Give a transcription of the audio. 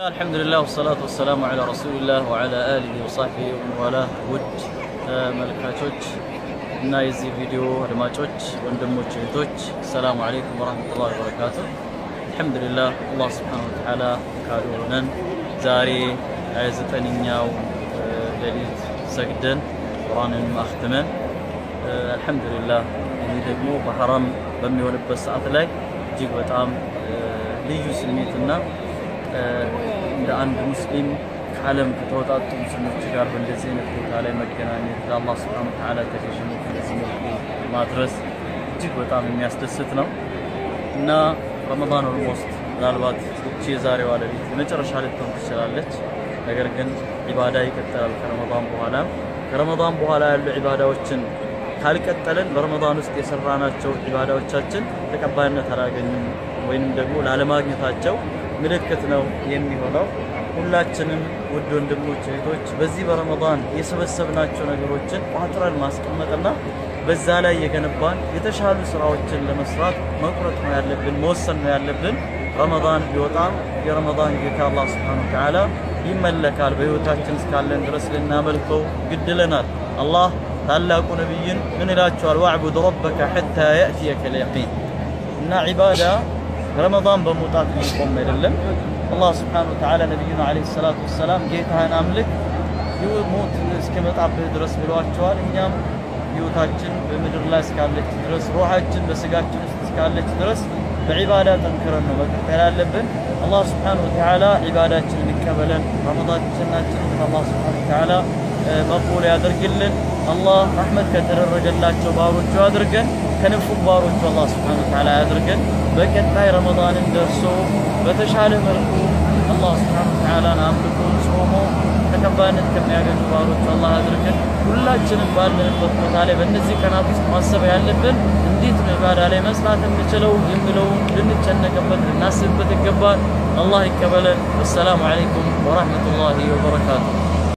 الحمد لله والصلاة والسلام على رسول الله وعلى آله وصحبه ومن والاه ود ملكاتوች እና የዚህ ቪዲዮ አድማጮች ወንድሞች እህቶች ሰላም አለይኩም ወራህመቱላሂ ወበረካቱ አልহামዱሊላህ አላህ Subhanahu Wa Ta'ala ካዶነን ዛሬ 29ኛው ሌሊት ሰግደን ቁርአንን ማختመን አልহামዱሊላህ ይሄ ደግሞ በሐራም በሚሆንበት ሰዓት ላይ እጅግ በጣም ልዩ ስሜትና እንደ አንድ ሙስሊም ዓለም ከተወጣጡ ሙስሊሞች ጋር በእንደዚህ አይነት ቦታ ላይ መገናኘት ለአላህ Subhanahu Wa Ta'ala ተገዥነት ለዚህ ማድረስ እጅግ በጣም የሚያስደስት ነው እና ረመዳን ኦልሞስት ምናልባት እቺ የዛሬዋ ሌሊት የመጨረሻ ልትሆን ትችላለች ነገር ግን ኢባዳ ይቀጥላል ከረመዳን በኋላ ያሉ ኢባዳዎችን ካልቀጠለን በረመዳን ውስጥ የሰራናቸው ኢባዳዎቻችን ተቀባይነት አላገኙም ወይንም ደግሞ ላለማግኘታቸው ምልክት ነው የሚሆነው ሁላችንም ውድ ወንድሞች እህቶች በዚህ በረመዳን የሰበሰብናቸው ነገሮችን ቋጥረን ማስቀመጥና በዛ ላይ የገነባን የተሻሉ ስራዎችን ለመስራት መቁረጥ ነው ያለብን መወሰን ነው ያለብን ረመዳን ቢወጣም የረመዳን ጌታ አላህ Subhanahu Wa Ta'ala ይመለካል በህይወታችን እስካለን ድረስ ልናመልከው ግድለናል አላህ ታላቁ ነብይን ምን ይላቸዋል ወዕቡድ ረበከ ሐታ ያእቲየከ اليقين እና ኢባዳ ረመዳን በመውጣት ይቆም አይደለም አላህ Subhanahu Wa Ta'ala ነብዩና አለይሂ ሰላቱ ወሰለም ጌታህን አምልክ ይሞት እስከመጣብህ ድረስ ብለዋቸዋል እኛም ህይወታችን በመድር ላይ እስካለች ድረስ ሩሃችን በስጋችን ውስጥ እስካለች ድረስ በኢባዳ ጠንክረን ነው መቀጠል ያለብን አላህ Subhanahu Wa Ta'ala ኢባዳችንን ይቀበለን ረመዳናችንን አላህ Subhanahu Wa Ta'ala መቅቡል ያድርግልን አላህ ረህመት ከተደረገላቸው ባሮቹ አድርገን ከነፉ ባሮቹ አላህ Subhanahu Wa Ta'ala ያድርገን በቀጣይ ረመዳንን ደርሶ በተሻለ መልኩ አላህ Subhanahu Wa Ta'ala አምልኮ ጾሞ ተቀባይነት ከሚያገኙ ባሮቹ አላህ ያድርገን ሁላችንም ባለንበት ቦታ ላይ በእነዚህ ቀናት ውስጥ ማሰብ ያለብን እንዴት ነው ኢባዳ ላይ መስራት እንችለው የሚለው ልንጨነቅበት ልናስብበት ይገባል አላህ ይቀበለን። ወሰላሙ አለይኩም ወራህመቱላሂ ወበረካቱሁ